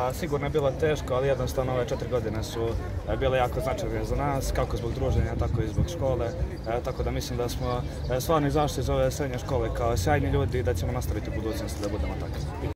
Pa sigurno je bilo teško, ali jednostavno ove 4 godine su bile jako značajne za nas, kako zbog druženja, tako i zbog škole. Tako da mislim da smo stvarno izašli iz ove srednje škole kao sjajni ljudi i da ćemo nastaviti u budućnosti da budemo takvi.